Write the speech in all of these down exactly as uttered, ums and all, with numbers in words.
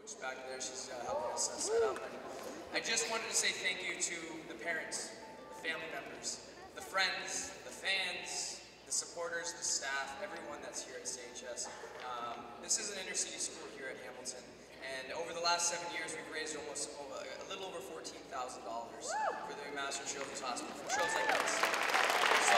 She's back there. She's uh, helping us uh, set up. And I just wanted to say thank you to the parents, the family members, the friends, the fans, the supporters, the staff, everyone that's here at C H S. Um, this is an inner city school here at Hamilton, and over the last seven years, we've raised almost over, a little over fourteen thousand dollars for the Master Children's Hospital for shows like this. So,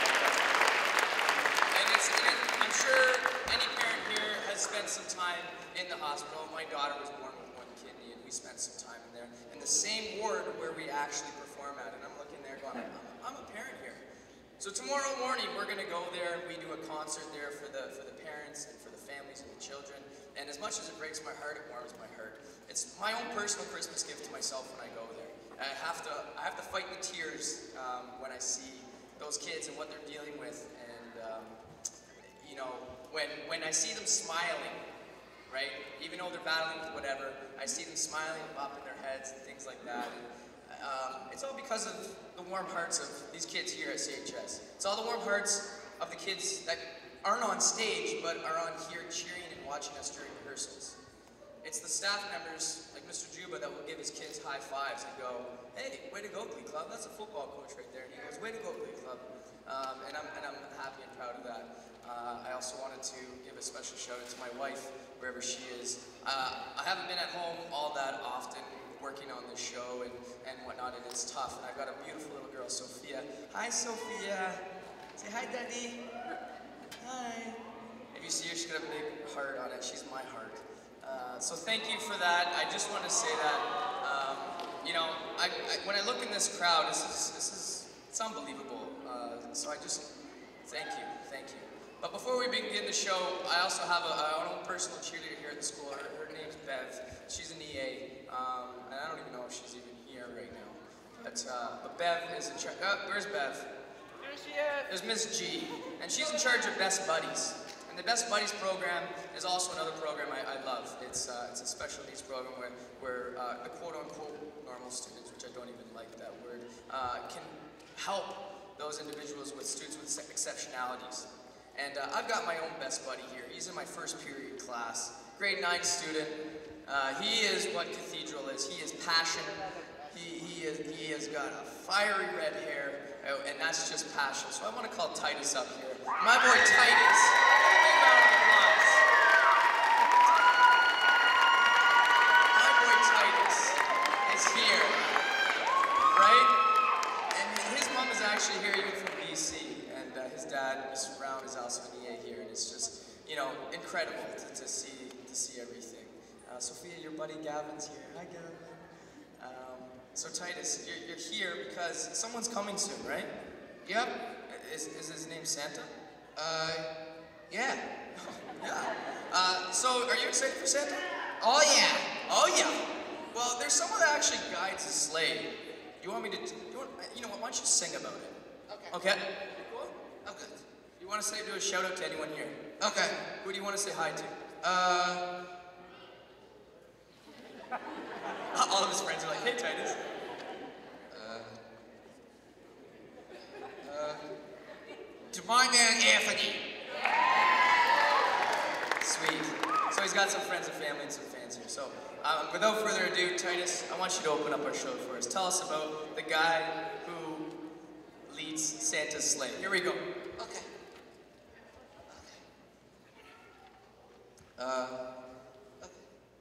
and it's, and I'm sure any parent here has spent some time in the hospital. My daughter was born with one kidney, and we spent some time in there, in the same ward where we actually perform at. And I'm looking there going, I'm, I'm a parent here. So tomorrow morning, we're going to go there, and we do a concert there for the, for the parents and for the families and the children. And as much as it breaks my heart, it warms my heart. It's my own personal Christmas gift to myself when I go there. I have to, I have to fight the tears um, when I see those kids and what they're dealing with. And, um, you know, when, when I see them smiling, right? Even though they're battling with whatever, I see them smiling and bopping their heads and things like that. And, um, it's all because of the warm hearts of these kids here at C H S. It's all the warm hearts of the kids that aren't on stage, but are on here cheering and watching us during rehearsals. It's the staff members, like Mister Juba, that will give his kids high fives and go, hey, way to go, Glee Club. That's a football coach right there. And he goes, way to go, Glee Club. Um, and, I'm, and I'm happy and proud of that. Uh, I also wanted to give a special shout out to my wife, wherever she is. Uh, I haven't been at home all that often working on this show and, and whatnot, and it's tough. And I've got a beautiful little girl, Sophia. Hi, Sophia. Say hi, Daddy. Hi. If you see her, she's got a big heart on it. She's my heart. Uh, so thank you for that. I just want to say that, um, you know, I, I, when I look in this crowd, this is, this is it's unbelievable. Uh, so I just, thank you, thank you. But before we begin the show, I also have a, a own personal cheerleader here at the school. Her, her name's Bev. She's an E A, um, and I don't even know if she's even here right now. But, uh, but Bev is in charge. Oh, where's Bev? There she is. There's Miss G, and she's in charge of Best Buddies. And the Best Buddies program is also another program I, I love. It's, uh, it's a special needs program where, where uh, the quote-unquote normal students, which I don't even like that word, uh, can help those individuals with students with exceptionalities. And uh, I've got my own best buddy here. He's in my first period class, grade nine student. Uh, he is what Cathedral is. He is passion. He, he, is, he has got a fiery red hair, and that's just passion. So I want to call Titus up here. My boy Titus. Big round of applause. My boy Titus is here, right? And his mom is actually here, even from B C. And uh, his dad, Mister Brown, is also an E A here, and it's just, you know, incredible to, to see to see everything. Uh, Sophia, your buddy Gavin's here. Hi, Gavin. Um, so Titus, you're, you're here because someone's coming soon, right? Yep. Is, is his name Santa? Uh, yeah. Yeah. Uh, so, are you excited for Santa? Oh, yeah. Oh, yeah. Well, there's someone that actually guides a sleigh. You want me to? You, want, you know what? Why don't you sing about it? Okay. Okay. I'm good. You want to say do a shout out to anyone here? Okay. Who do you want to say hi to? Uh. All of his friends are like, hey, Titus. Uh. Uh. To my man Anthony. Sweet. So he's got some friends and family and some fans here. So um, without further ado, Titus, I want you to open up our show for us. Tell us about the guy who leads Santa's sleigh. Here we go. Okay. Uh. Okay.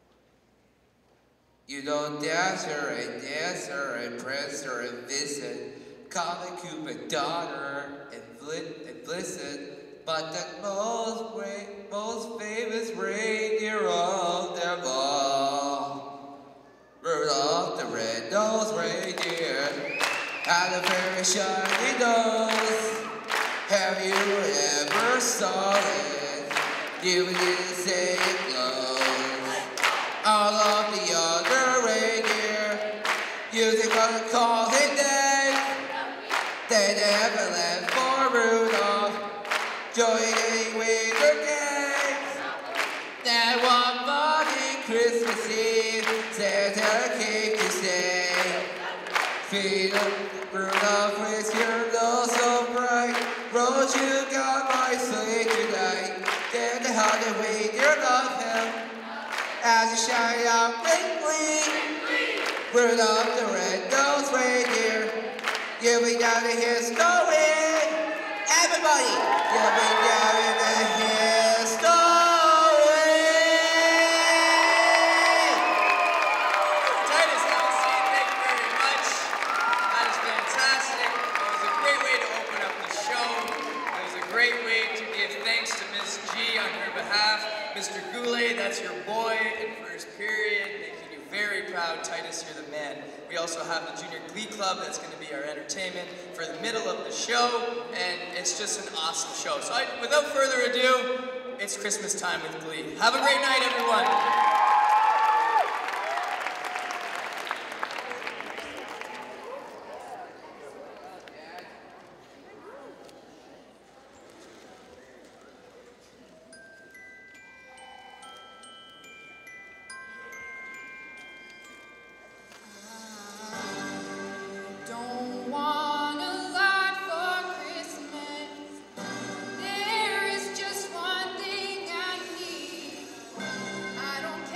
You know, dancer and dancer and prancer and visit, comic Cupid daughter and flit and listen, but the most great, most famous reindeer of them all, Rudolph the red-nosed reindeer, had a very shiny nose. Have you ever saw it? You didn't say it glows. All of the other reindeer using what we call it names. They never left for Rudolph, joining winter games. That one funny Christmas Eve, Santa came to say, feed up Rudolph with your nose so bright. Rose, you got my sleigh tonight. Then the holiday reindeer love him as he shout out quickly. Rudolph the red-nosed reindeer, you'll be down to hear snowing. Everybody, you'll be down to hear snowing. Titus, Alistair, thank you very much. That is fantastic. It was a great way to open up the show. It was a great way to give thanks to Miss G on her behalf. Mister Goulet, that's your boy in first period, making you very proud. Titus, you're the man. We also have the Junior Glee Club that's going to be our entertainment for the middle of the show, and it's just an awesome show. So I, without further ado, it's Christmas time with Glee. Have a great night, everyone. Don't want a lot for Christmas. There is just one thing I need. I don't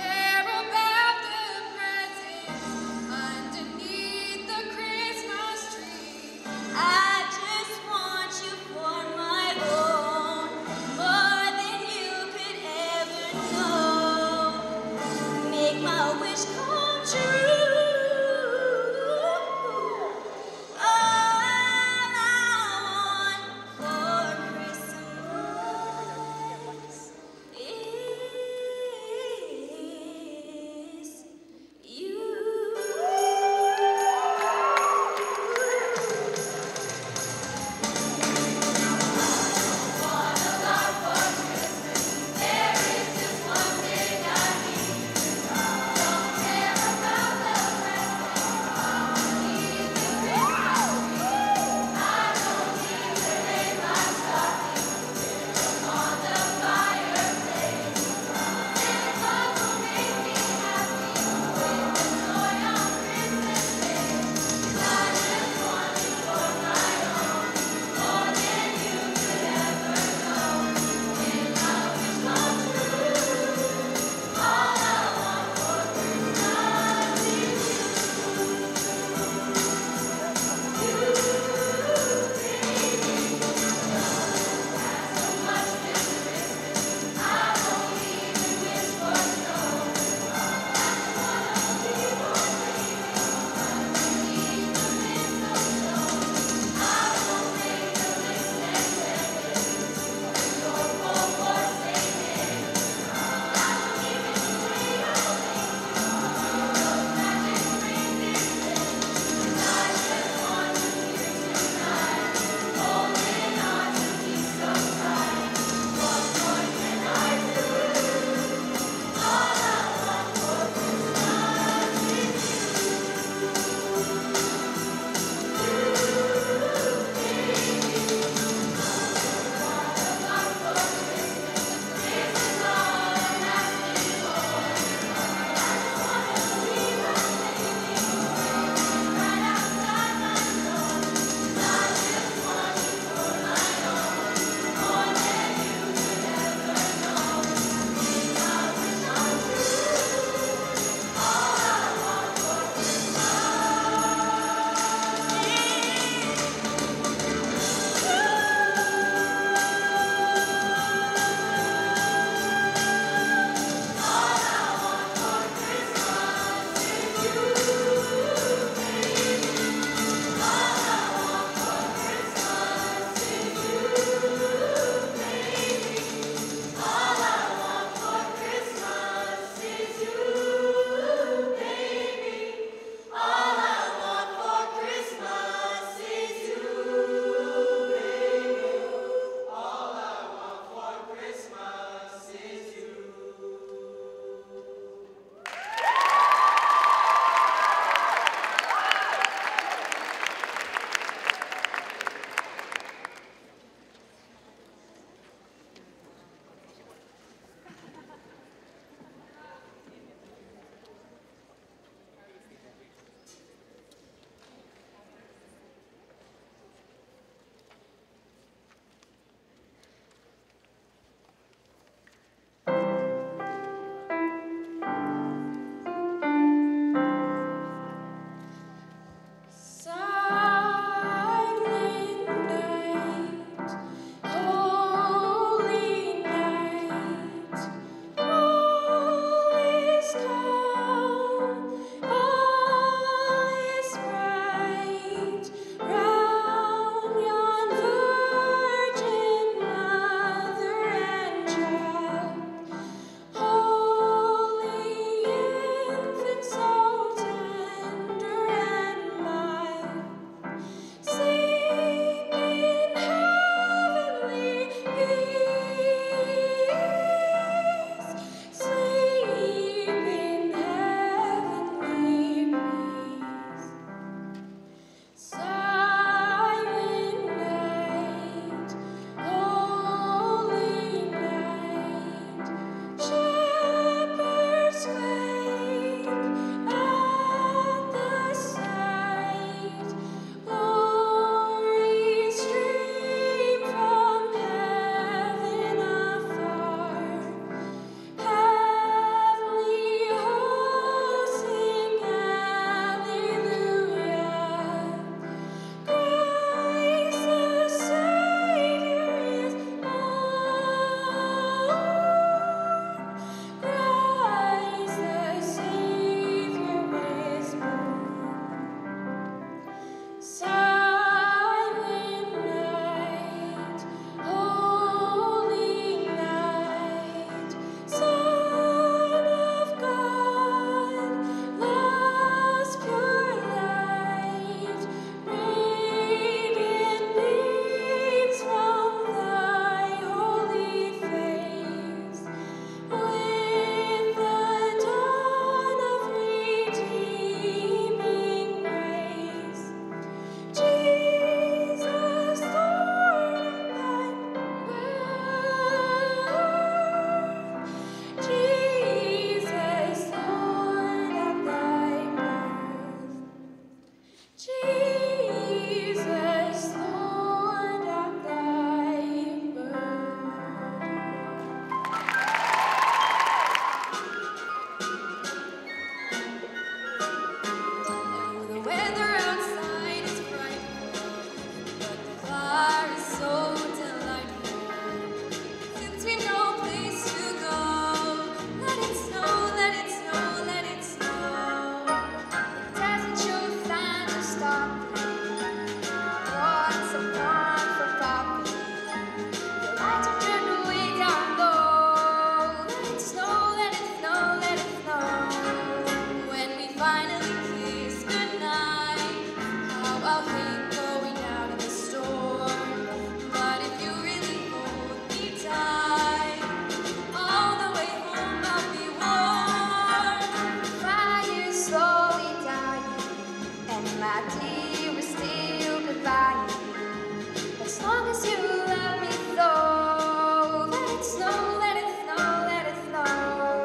weather outside is frightful, but the fire is so delightful. Since we've no place to go, let it snow, let it snow, let it snow. It doesn't show signs of stopping. What's the fun for popping? The lights are turned way down low. Let it snow, let it snow, let it snow. When we finally kiss goodnight, how I'll hate going out in the storm. But if you really hold me tight, all the way home I'll be warm. The fire's slowly dying, and my dear is still goodbye. As long as you love me so, let it snow, let it snow, let it snow.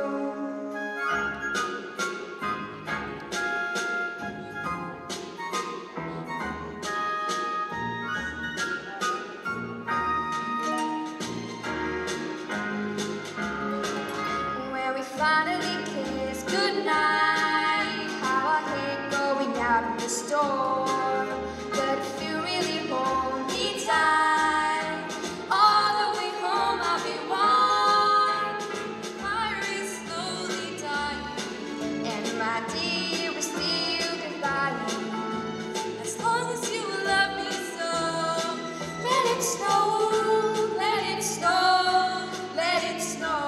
When we finally kiss goodnight, how I hate going out in the storm. But if you really hold me tight, all the way home I'll be warm. The fire is slowly dying, and my dear is still goodbye. As long as you love me so, let it snow, let it snow, let it snow.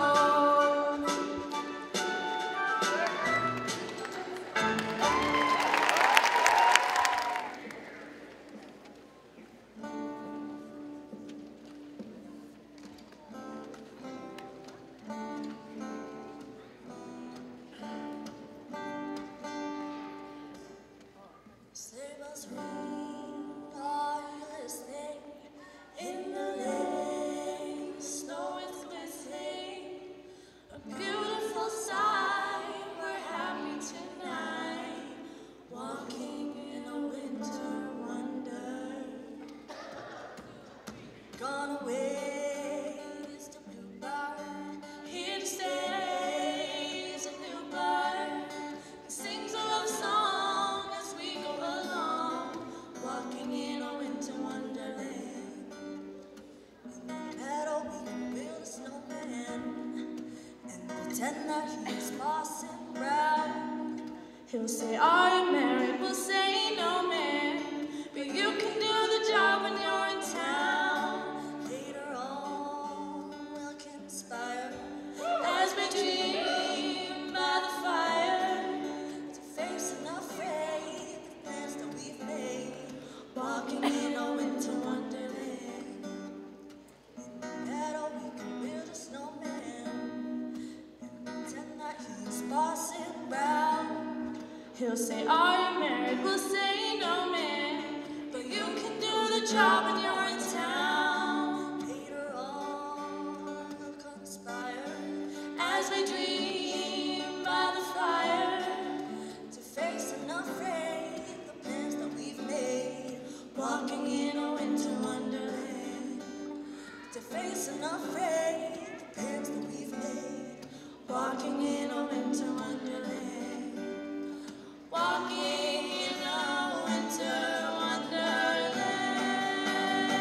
Sleigh bells ring, are you listening? In the lane, snow is glistening. A beautiful sight, we're happy tonight. Walking in a winter wonder. Gone away is the bluebird, here to stay is a new bird. He sings a love song as we go along, walking in a winter wonderland. In the meadow we can build a snowman and pretend that he's passing round. He'll say, are you married? We'll say, no man, but you can do the job when you're in town. Later on we'll conspire as we dream by the fire to face unafraid the plans that we've made, walking in a winter wonderland. In the meadow we can build a snowman and pretend that he's passing round. He'll say, are you married? We'll say, no man, but you can do the job when you're in town. Later on we'll conspire as we dream by the fire to face unafraid the plans that we've made, walking in a winter wonderland. To face unafraid the plans that we've made, walking in a winter wonderland. Walking in a winter wonderland.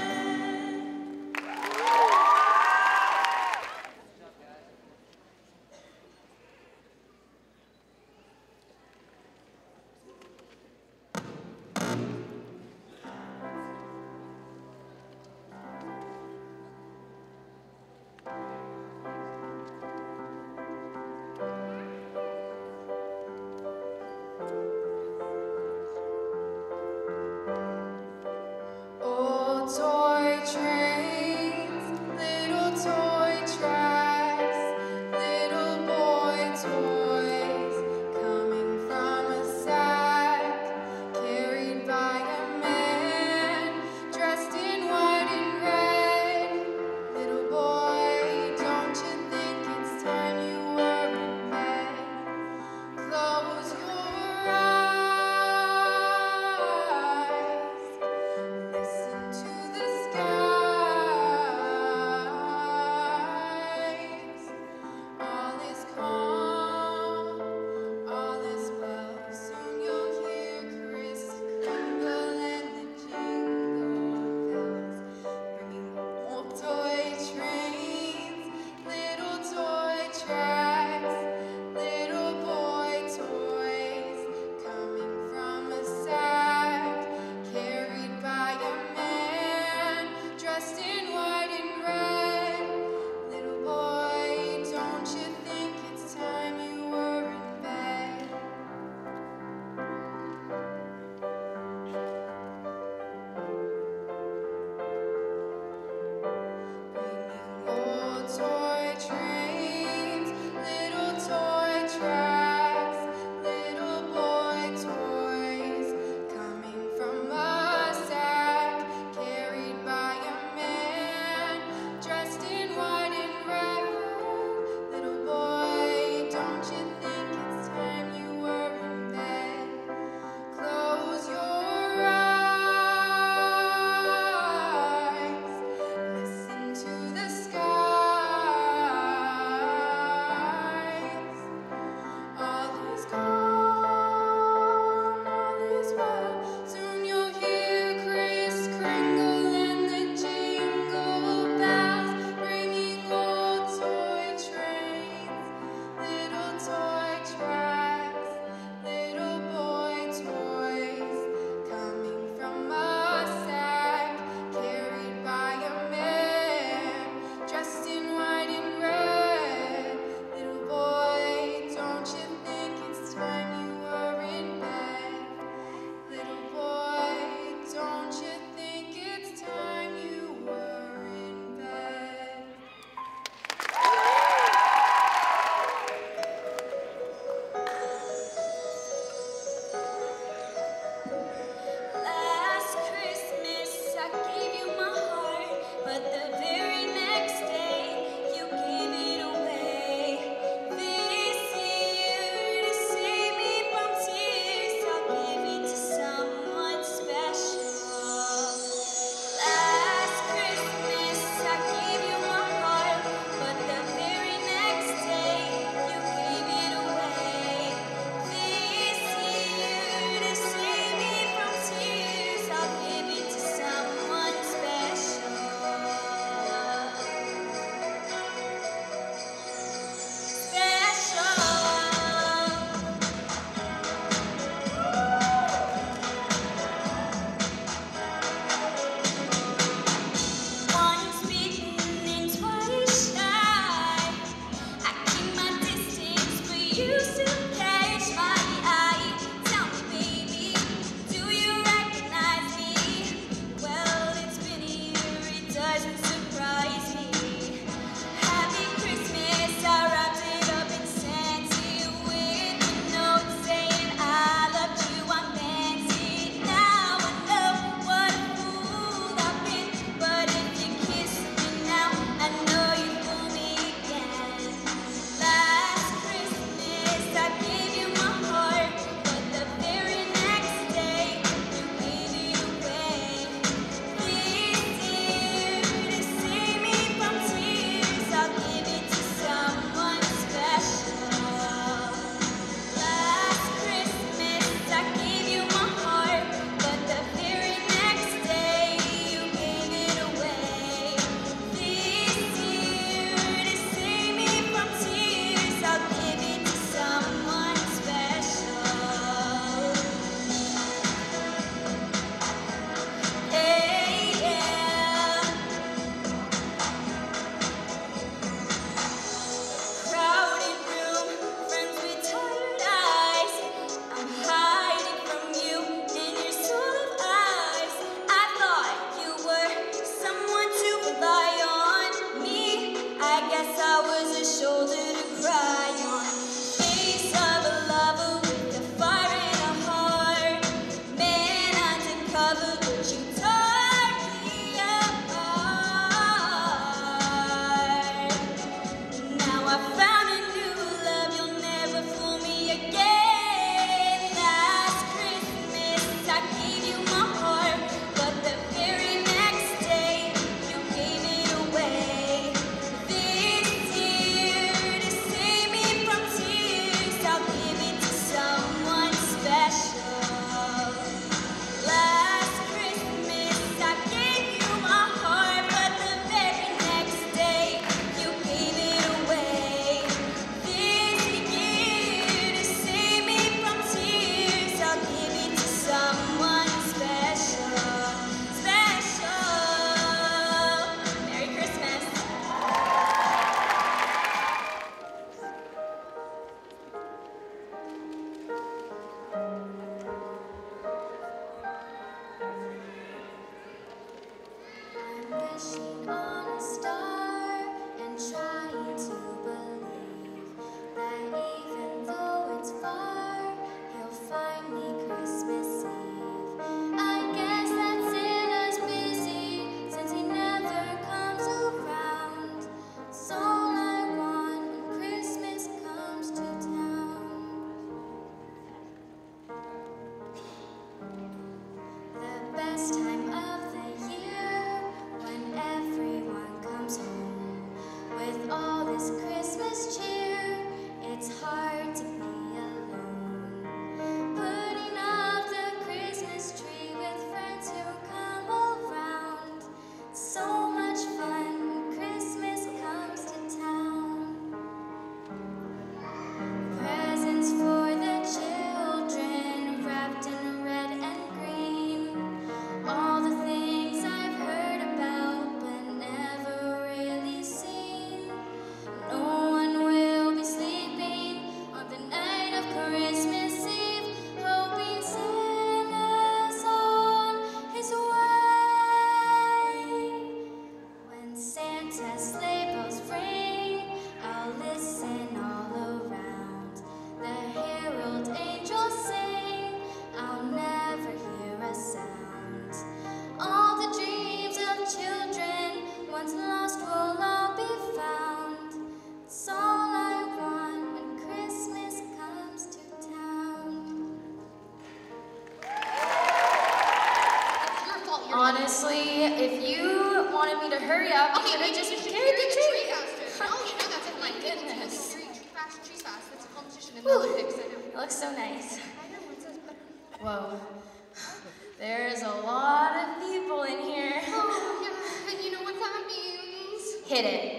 honestly, if you wanted me to hurry up, you Okay, could have maybe just you should carried carry the the tree. tree, Astrid. Oh, you know that's a My thing. goodness. Tree, tree fast, trees fast. That's a competition in the Whew. Olympics. I know. It looks so nice. I know. It says better. Whoa. There's a lot of people in here. Oh, yeah. And you know what that means? Hit it.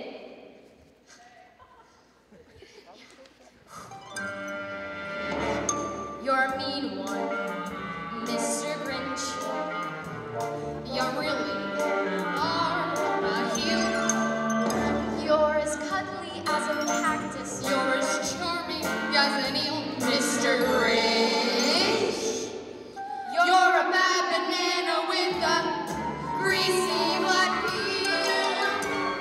You're a mean one, Mister Grinch. You really are a hero. You're as cuddly as a cactus. You're as charming as any old Mister Grinch. You're a bad banana with a greasy black peel.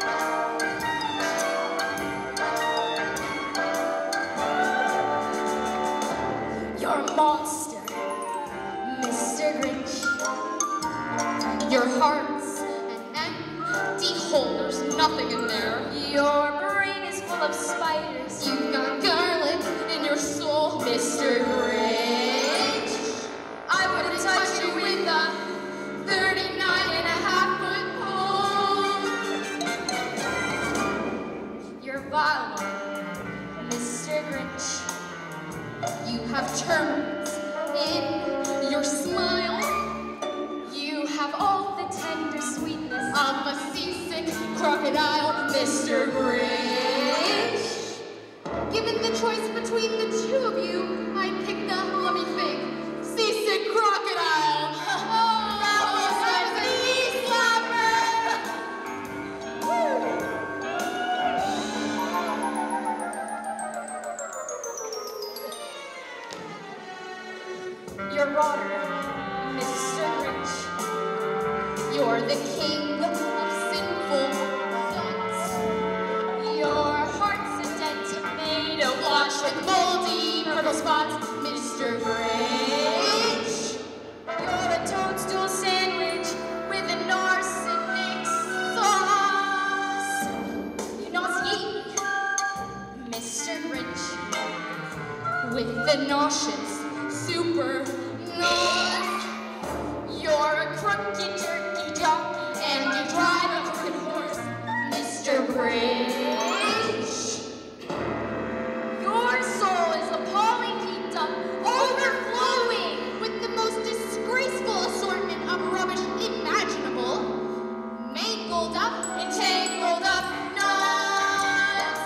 You're a monster, Mister Grinch. Your heart's an empty hole. There's nothing in there. Your brain is full of spiders. You've got garlic in your soul, Mister Grinch. I wouldn't touch you with a thirty-nine and a half foot pole. You're vile, Mister Grinch. You have termites in your smile. You have all the tender sweetness. I'm a seasick crocodile, Mister Grinch. Given the choice between the two of you, I pick the, let me think, seasick crocodile. That was a knee slapper. You're water, Mister Grinch. You're the king of sinful thoughts. Your heart's a dead tomato. Blotched with moldy purple spots, Mister Grinch. You're a toadstool sandwich with an arsenic sauce. You nauseate me, Mister Grinch. With the nauseous super nuts. You're a crooked turkey jockey And you drive a crooked horse, Mister Grinch. Your soul is appalling heaped up, overflowing. With the most disgraceful assortment of rubbish imaginable. Mangled up and tangled up nuts.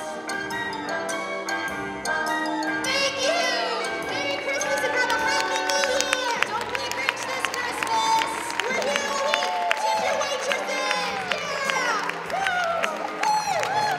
Thank you! Merry Christmas and have a happy New Year! Don't play Grinch this Christmas. We're here all week! Tip your waitresses! Yeah! Woo! Woo!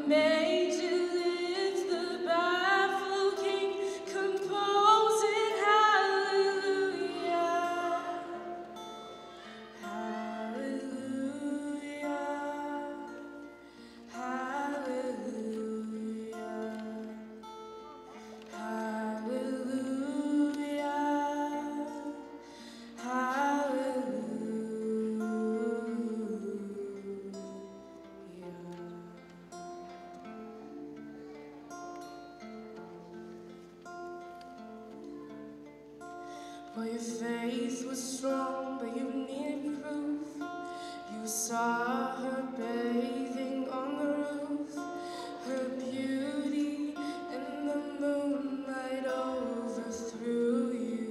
major lives the baffled king, composing hallelujah, hallelujah, hallelujah, hallelujah, well, your faith was strong, but you needed proof. You saw her bathing on the roof, her beauty and the moonlight overthrew you.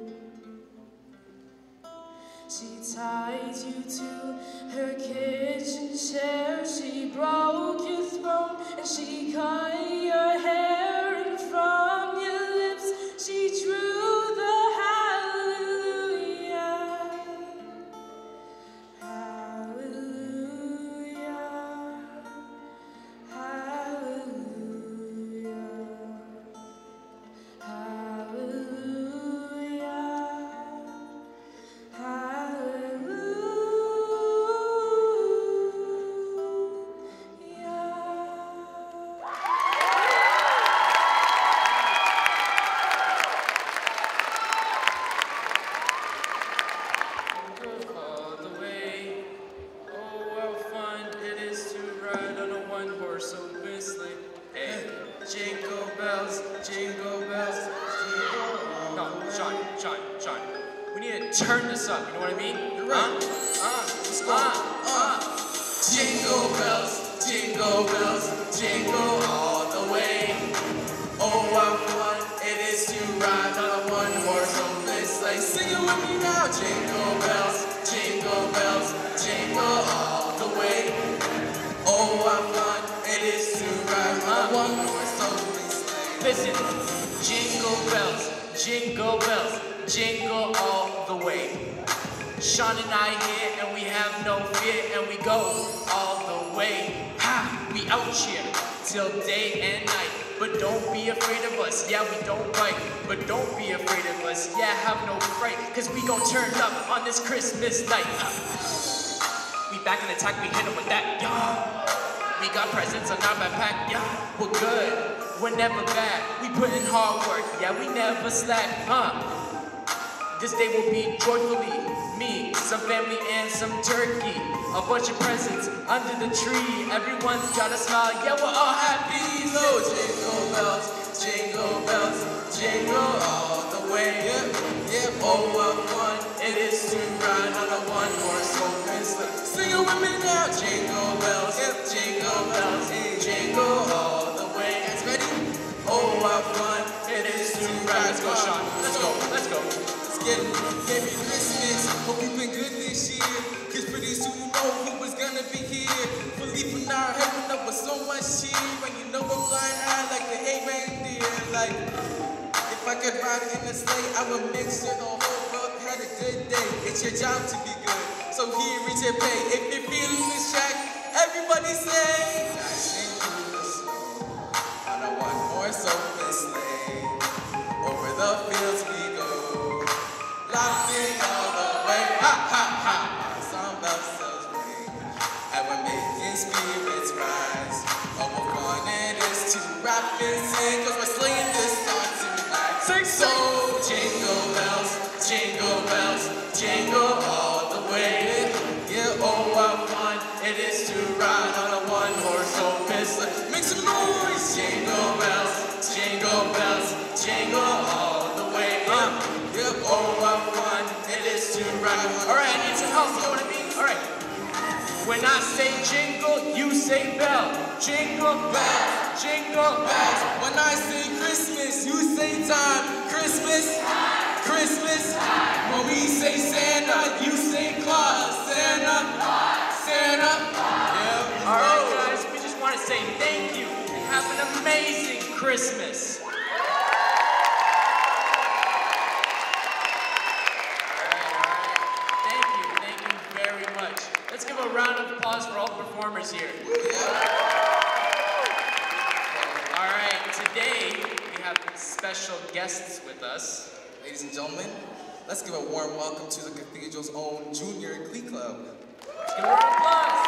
She tied you to her kitchen chair, she broke your throne, and she cut your hair, and from your lips she drew the hallelujah, hallelujah, hallelujah, hallelujah. All the way. Oh, how fun it is to ride on a one-horse open sleigh. Hey, jingle bells, jingle bells, jingle. No, Sean, Sean, Sean. We need to turn this up. You know what I mean? You're right. Uh, uh, let's go. Uh, uh. Jingle bells, jingle bells, jingle all the way. Oh, how fun it is to ride on a one-horse open sleigh. Sing it with me now. Jingle bells, jingle bells, jingle all the way. Oh, how fun it is to ride on a one-horse open sleigh. Listen, jingle bells, jingle bells, jingle all the way. Sean and I here, and we have no fear, and we go all the way. Ha! We out here till day and night, but don't be afraid of us. Yeah, we don't bite, but don't be afraid of us. Yeah, have no fright, cause we gon' turn up on this Christmas night. Uh, we back in attack, we hit 'em with that. Yeah. We got presents on our backpack. Yeah, we're good. We're never bad. We put in hard work. Yeah, we never slack. Huh? This day will be joyfully me, some family and some turkey, a bunch of presents under the tree. Everyone's got a smile, yeah, we're all happy. So jingle bells, jingle bells, jingle all the way. Yep, yep. Oh, what fun it is to ride on a one-horse open sleigh. Sing it with me now. Jingle bells, yep, jingle bells, jingle all the way. Guys, ready? Oh, what fun it is to ride. Let's go, Sean. Let's go. Let's go. Get it. Merry Christmas. Hope you've been good this year. Cause pretty soon you know who was gonna be here. Fully from our heaven up with so much cheer. And you know we're flying high like the eight reindeer. Like, if I could ride in a sleigh, I would make sure the whole world had a good day. It's your job to be good. So here is your pay. If you're feeling this track, everybody say, dashing through the snow on a one-horse open sleigh. Over the fields we go. Laughing all the way, ha ha ha. Our song bells still ring, and we're making spirits rise. Oh, what fun it is to rap and sing, cause we're slaying this song tonight. Sing so, jingle bells, jingle bells, jingle all the way. Yeah, oh, what fun it is to ride on a one-horse open sleigh. Make some noise, jingle bells, jingle bells, jingle all the way. Uh, Yep, oh, what fun it is to ride. All right, I need some help, you know what I mean? All right. When I say jingle, you say bell. Jingle bells, jingle bells. When I say Christmas, you say time. Christmas, Christmas. When we say Santa, you say Claus. Santa, Santa. Yeah. All right, guys, we just want to say thank you and have an amazing Christmas. Let's give a round of applause for all the performers here. have special guests with us. Ladies and gentlemen, let's give a warm welcome to the Cathedral's own Junior Glee Club. Let's give a round of applause.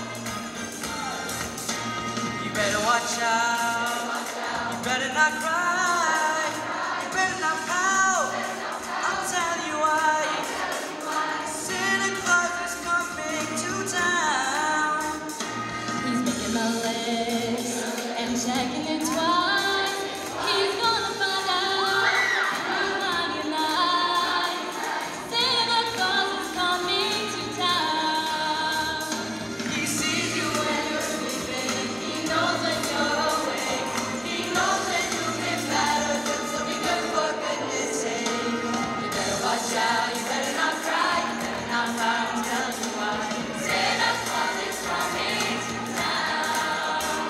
Watch out, you better not cry. my list and checking it twice. He's gonna find out who mighty nice. Santa Claus is coming to town. He sees you when you're sleeping. He knows when you're awake. He knows that you've been better than so be good for goodness sake. You better watch out. You better not cry. You better not cry. I'm telling you why. Santa Claus is coming to town.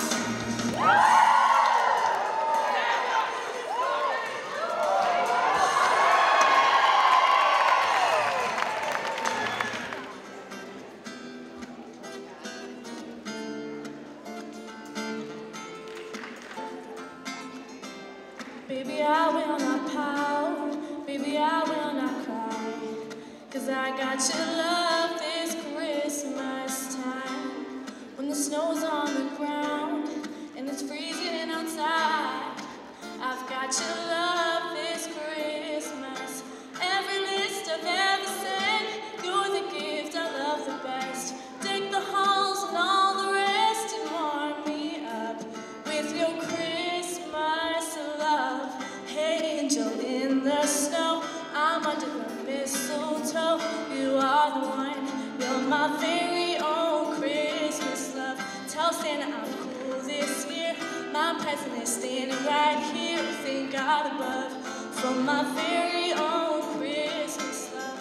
Baby, I will not pout. Baby, I will not cry. Cause I got your love this Christmas time. When the snow's on the ground and it's freezing outside, I've got your love this Christmas. Every list I've ever sent, you're the gift I love the best. Take the halls and all the rest and warm me up with your Christmas love. Hey, angel in the snow, I'm under the mistletoe. You are the one, you're my very own Christmas love. Tell Santa I'm cool this year. My present is standing right here. Thank God above for my very own Christmas love.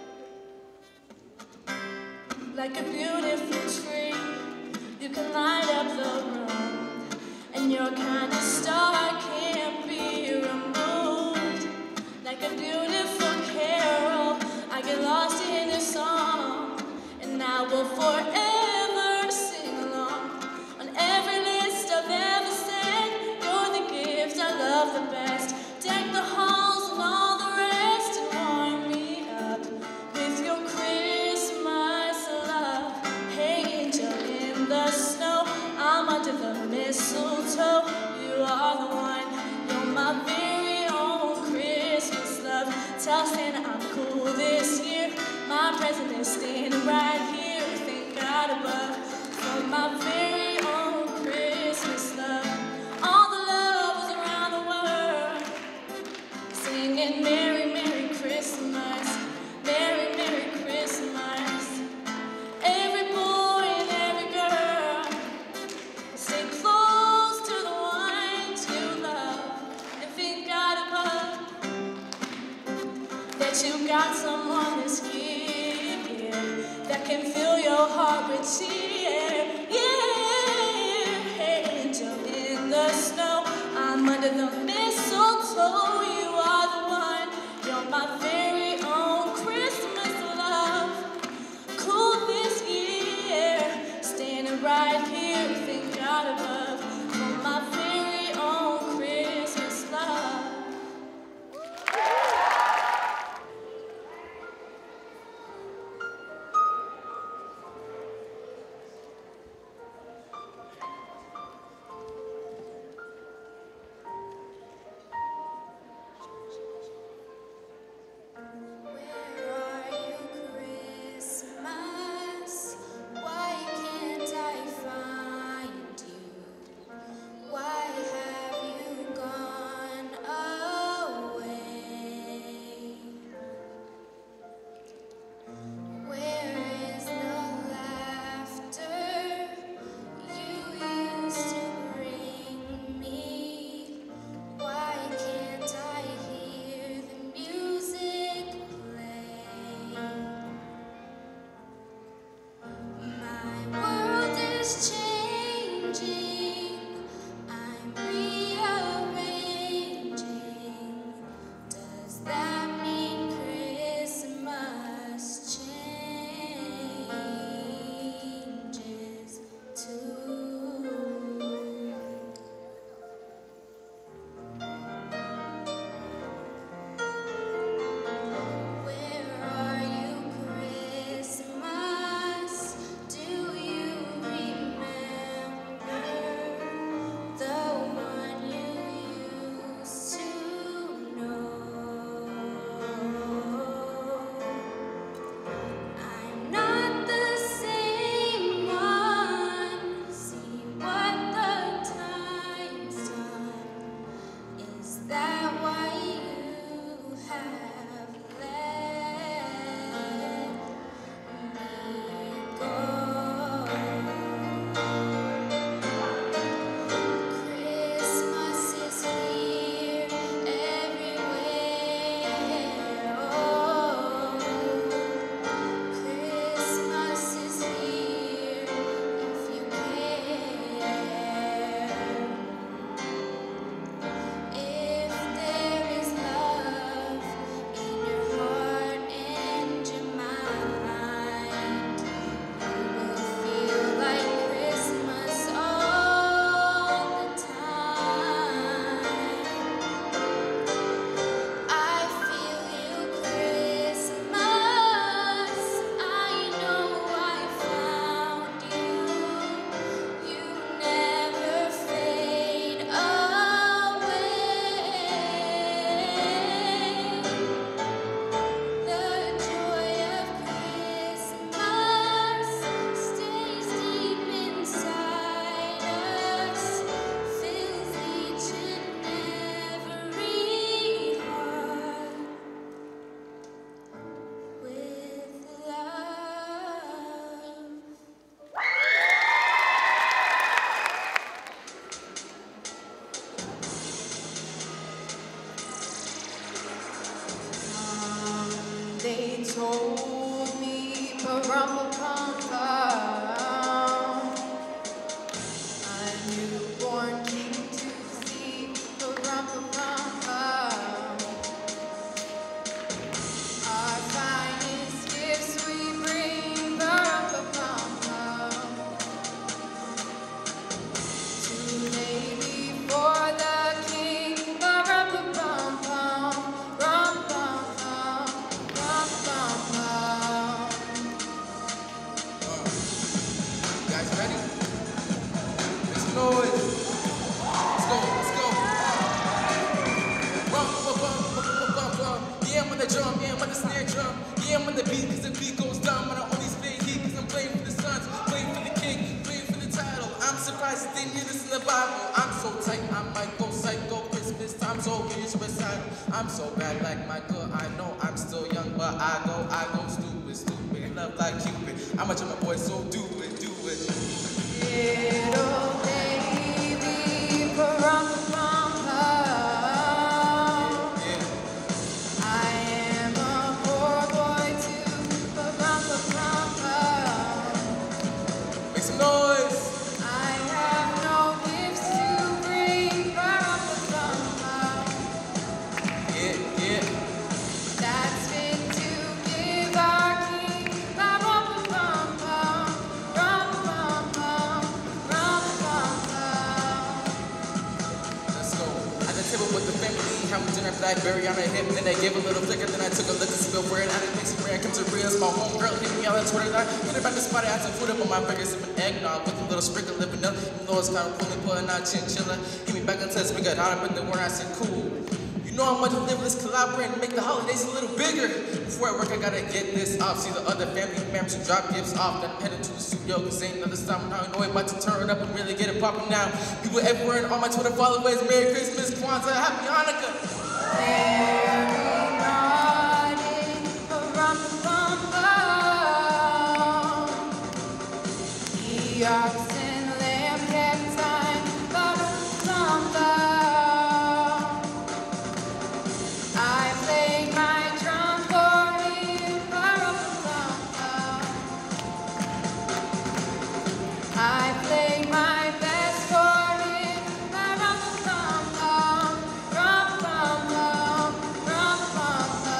Like a beautiful tree, you can light up the room, and your kind of star can't be removed. Like a beautiful carol, I get lost in a song, and I will forever sing along. On every list I've ever sent, you're the gift I love the best. Deck the halls and all the rest, and warm me up with your Christmas love. Hey, angel in the snow, I'm under the mistletoe. You are the one, you're my very own Christmas love. Tell Santa I'm cool this year. My present is standing right here. Thank God above for my very own Christmas love. All the lovers around the world singing Merry, Merry Christmas. Merry, Merry Christmas. Every boy and every girl, stay close to the ones you love, and thank God above that you got someone this year that can fill your heart with cheer. Yeah, angel in the snow, I'm under the mistletoe. You are the one, you're my very own Christmas love. Cool this year, standing right here, thank God above for my very own Christmas love. noise. Let's go, let's go. Bum, bum, bum, bum, bum, bum, bum. Yeah, I'm on the drum, yeah, I'm on the snare drum. Yeah, I'm on the beat, cause the beat goes down. But I only spit heat, cause I'm playing for the Suns, playing for the king, playing for the title. I'm surprised they didn't hear this in the Bible. I'm so tight, I might go psycho. Christmas time, so here's recital. I'm so bad like Michael, I know I'm still young, but I go, I go stupid, stupid. In love like Cupid. I'm a drummer boy, so do it, do it. Little baby, pa-rum-pa-rum-pa. I am a poor boy too, pa-rum-pa-rum-pa. Make some noise. I have no gifts to bring, pa-rum-pa-rum-pa. Yeah, yeah. That's fit to give our king, pa-rum-pa-rum-pa, rum-pa-rum-pa, rum-pa-rum-pa. Let's go. At the table with the family, having dinner, Blackberry on her hip. Then they gave a little flicker, then I took a look and spill for it. I didn't think some rare, came to real. My homegirl hit me on Twitter. I hit about the spot, I had some food up on my burger, sipping eggnog with a little sprinkle of vanilla. Even though it's kind of cool, pulling out chinchilla. Hit me back until it's been got hot, but the word I said cool. You know how much we live, let's collaborate and make the holidays a little bigger. Before I work, I gotta get this off. See the other family members who drop gifts off. Then I'm headed to the studio, cause ain't another stop. Now I know I'm about to turn it up and really get it poppin' now. People everywhere and all my Twitter followers, Merry Christmas, Kwanzaa, Happy Hanukkah. Very naughty, pa-rum-pa-rum-pa. The oxen, lamb kept time, pa-rum-pa-rum-pa. I played my drum for him, pa-rum-pa-rum-pa. I played my best for him, pa-rum-pa-rum-pa, rum-pa-rum, rum-pa-rum-pa.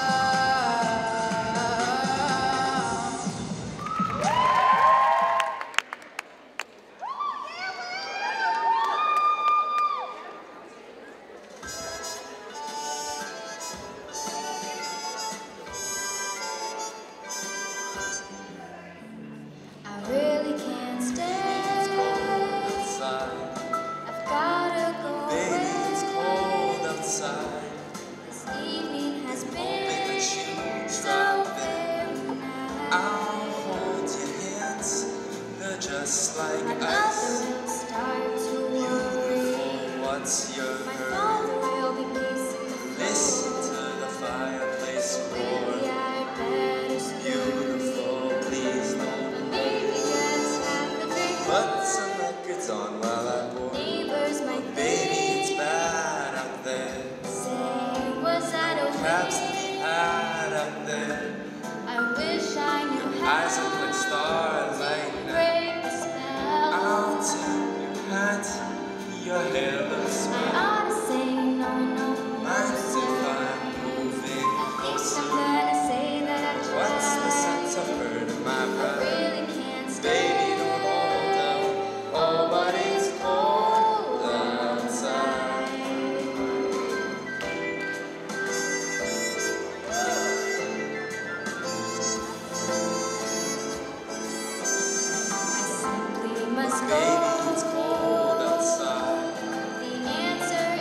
I really can't stay. Outside, I've gotta go baby, it's away. cold outside. This evening has Hoping been that you so drive very nice. I'll hold your hands. They're just like My ice. mother will start to Beautiful, worry. what's your My hurry? father will be pacing the Listen floor. to the fireplace Maybe roar. I better scurry. Beautiful, please don't. But maybe just have a drink Put more. some records on while I pour. Neighbors might Baby, it's think, bad out there. say, was that a Perhaps waste? bad out there. I wish I knew how Eyes look like starlight to now. break the spell. I'll tip your hat. Your hair looks I swell. ought to say no, no, no, Mine's sir. if I'm moving I think closer. I'm gonna say that I tried. What's the sense of hurting my I brother? really can't stay. Baby, don't hold out. Oh, but it's cold outside. I simply must Baby, go. it's cold outside. The answer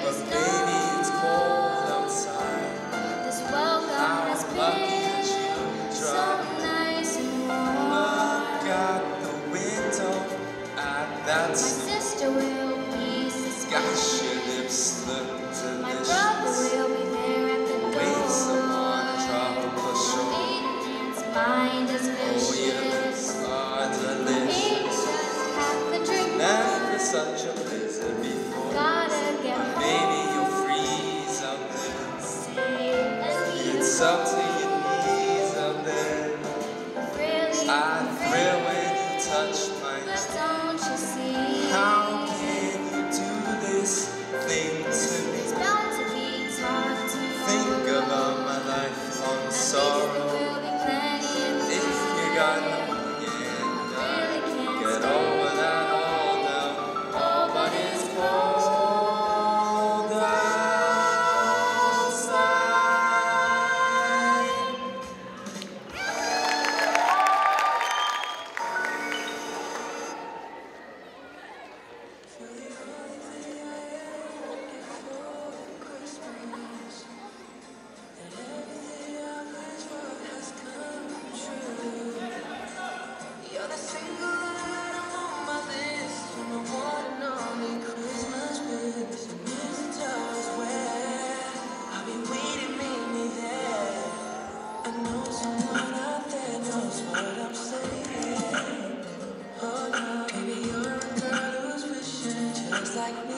just like me.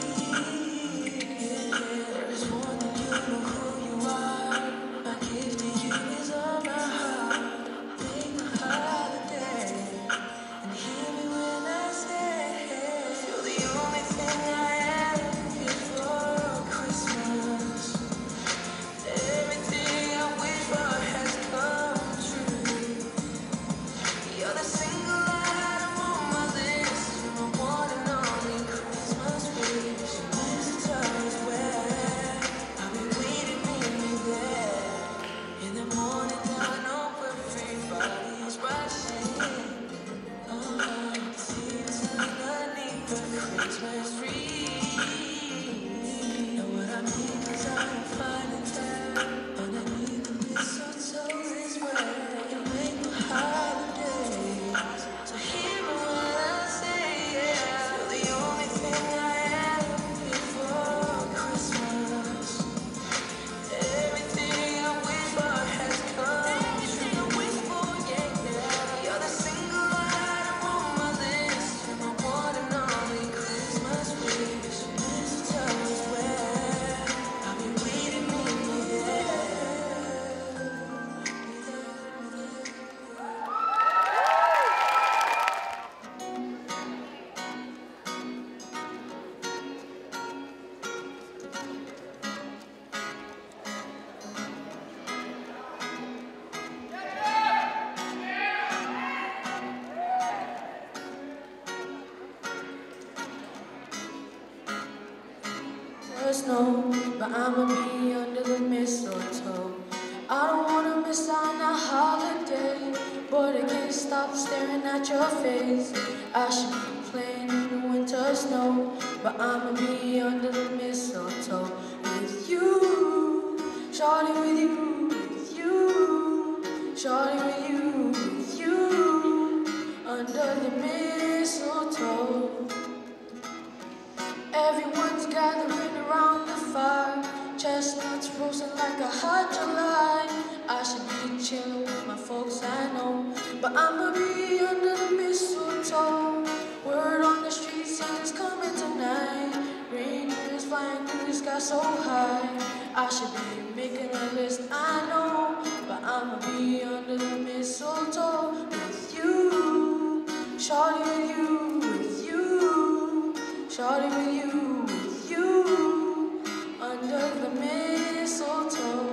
There is more than you know who you are. My gift to you is on my heart. Make my holiday and hear me when I say you're the only thing I ever wish for Christmas. Everything I wish for has come true. You're the single item on my list. You're my one and only Christmas wish. Mistletoe is where I'll be waiting for me there. In the morning, I know everybody's rushing. Oh, see the sun underneath the Christmas tree. Know what I mean? 'Cause I'm finding there underneath the mistletoe is where you make my holidays. So hear me when I say yeah. You're the only thing I ever feel for Christmas. Everything I wish for has come. Everything I wish for, yeah, yeah. You're the single item on my list. You're my one and only Christmas wish. Mistletoe is where I'll be waiting for you there. There's no, but I'ma be under the mistletoe. I don't wanna miss on a holiday, but I can't stop staring at your face. I should be playing in the winter snow, but I'ma be under the mistletoe with you, shawty with you, with you, shawty with you, with you, under the mistletoe. Everyone's gathering around the fire, chestnuts roasting like a hot July. I should be chilling with my folks, I know, but I'ma be under the mistletoe. Word on the street, Santa's coming tonight. Reindeers flying through the sky so high. I should be making a list, I know, but I'ma be under the mistletoe with you, shawty with you, with you. Shawty with you, with you, under the mistletoe.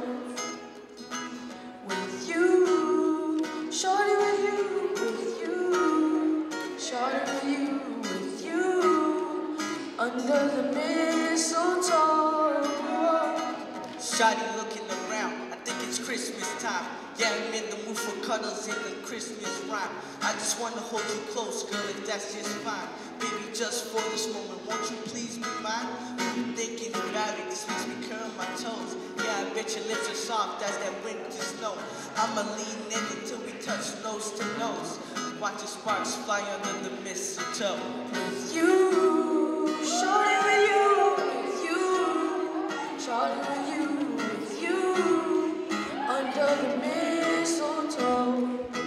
With you, shawty with you, with you, shawty with you, with you, under the mistletoe. Shawty looking around, I think it's Christmas time. Yeah, I'm in the mood for cuddles in the Christmas rhyme. I just wanna hold you close, girl, if that's just fine. Baby, just for this moment, won't you please be mine? I've been thinking about it, this makes me curl my toes. Yeah, I bet your lips are soft as that winter snow. I'ma lean in until we touch nose to nose. Watch the sparks fly under the mistletoe. With you, shawty with you, with you, shawty with you, with you, under the mistletoe.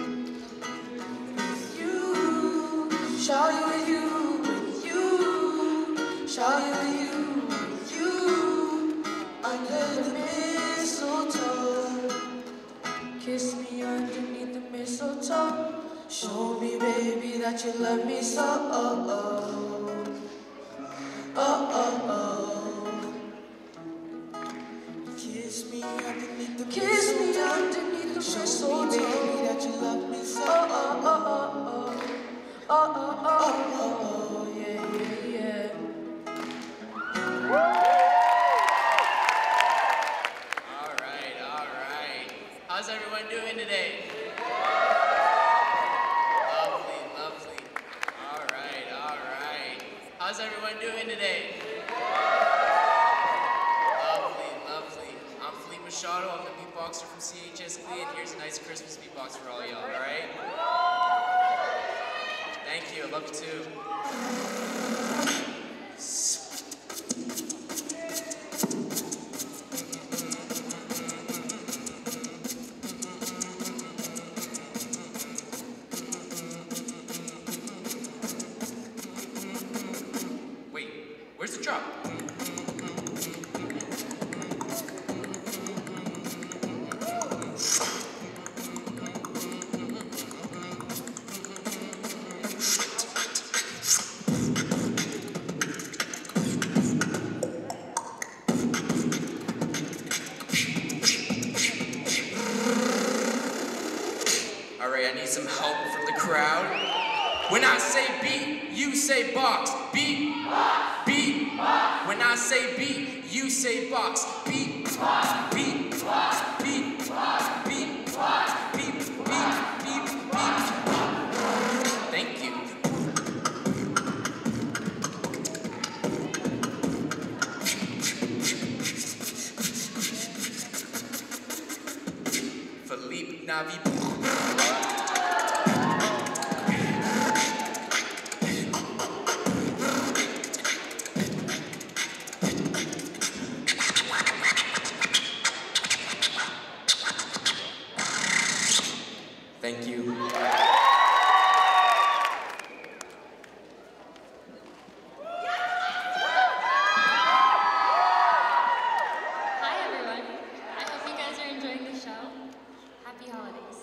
With you, shawty with you, with you, shawty with you, with you, under the mistletoe. Kiss me underneath the mistletoe. Show me, baby, that you love me so. Oh, oh, oh, oh, oh. Kiss me underneath the Kiss me underneath the Show me, mistletoe. baby, that you love me so. Oh, oh, oh, oh, oh. Oh, oh, oh, oh, oh, yeah, yeah, yeah. All right, all right. How's everyone doing today? Lovely, lovely. All right, all right. How's everyone doing today? Lovely, lovely. I'm Philippe Machado. I'm the beatboxer from C H S Glee, and here's a nice Christmas beatbox for all y'all, all right? Thank you. I love you too. Wait. Where's the drop? All right, I need some help from the crowd. When I say beat, you say box. Beat, beat. When I say beat, you say box. Beat, beat, beat, beat, beat, beat, beat, beat, beat. Thank you. Philippe Navi. Thank you. Hi everyone. I hope you guys are enjoying the show. Happy holidays.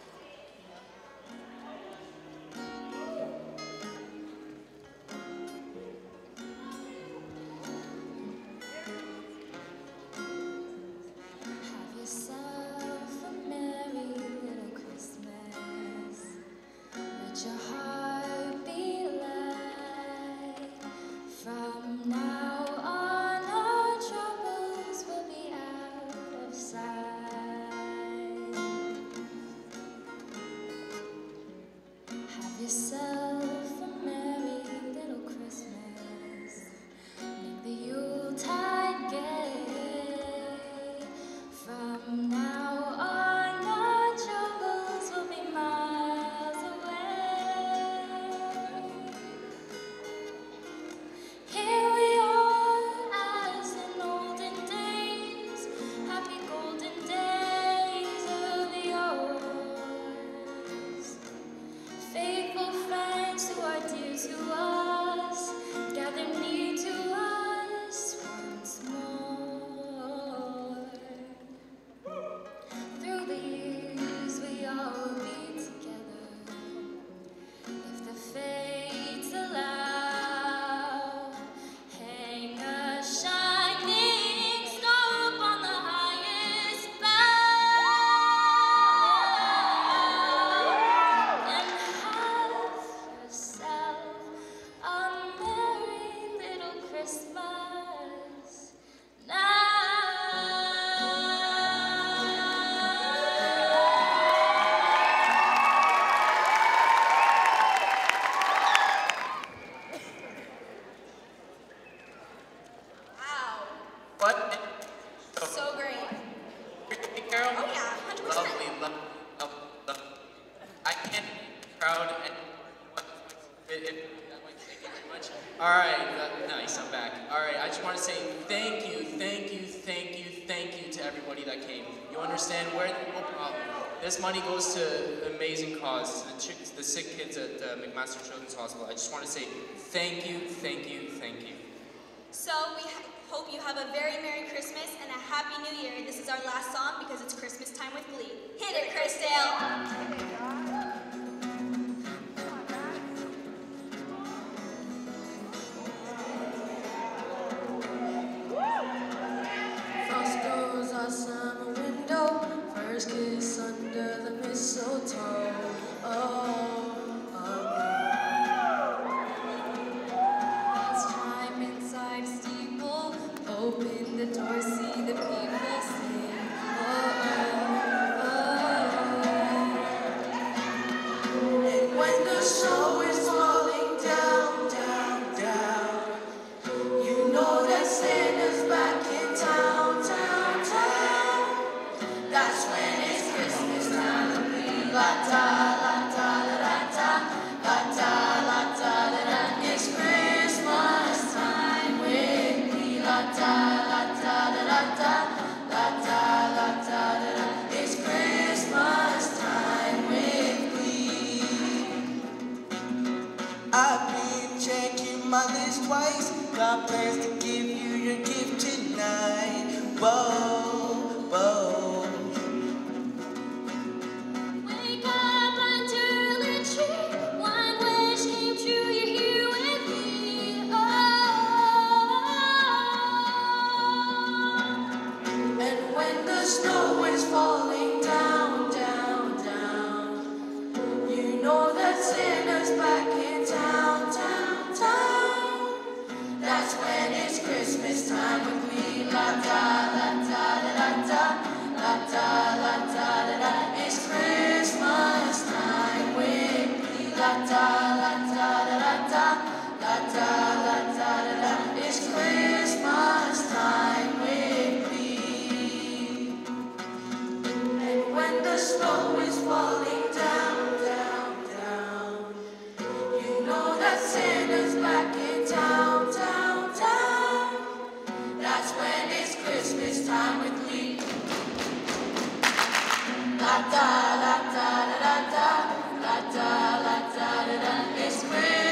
Have yourself a merry little Christmas. Let your heart be light. From now on, our troubles will be out of sight. Have yourself a merry little Christmas. Make the Yuletide gay. From now on, our troubles will be miles away. Here we are, as in olden days, happy golden days of yours. Faithful friends who are dear to us, gather near to us once more. Through the years we all will be together, if the fates allow. Hang a shining star upon the highest bough, and have yourself a merry little Christmas now. Wow, What? so great. Carol? Oh yeah, one hundred percent. Lovely, love, love, love. I can't be proud and it, it, thank you very much. All right, uh, nice, I'm back. All right, I just want to say thank you, thank you, thank you, thank you to everybody that came. You understand where no problem. This money goes to an amazing cause, the, chicks, the sick kids at uh, McMaster Children's Hospital. I just want to say thank you, thank you, thank you. So we ha- hope you have a very Merry Christmas and a Happy New Year. This is our last song because it's Christmas time with Glee. Hit it, Chrisdale! Frost goes our summer window, first kiss under the mistletoe. Oh, oh. Let's climb inside a steeple, open the door, see the people sing. Oh, oh, oh. this twice. God plans to give you your gift tonight. Whoa, whoa. Wake up under the tree. One wish came true. You're here with me. Oh. And when the snow is falling down, down, down, you know that Santa's back in town, town, town. That's when it's Christmas time with me. La da, la da, da, da, da. La da, la da, da, da. It's Christmas time with me. La da, la da, da, da, da. La da, la da, da, da. It's Christmas time with me. And when the snow is falling down, down, down, you know that Santa's back in town, town, town. That's when it's Christmas time with me. La da, la da, da, da, da. La da, la da, da, da. It's Christmas.